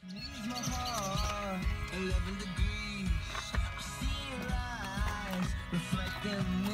Leaves my heart 11 degrees. I see your eyes reflecting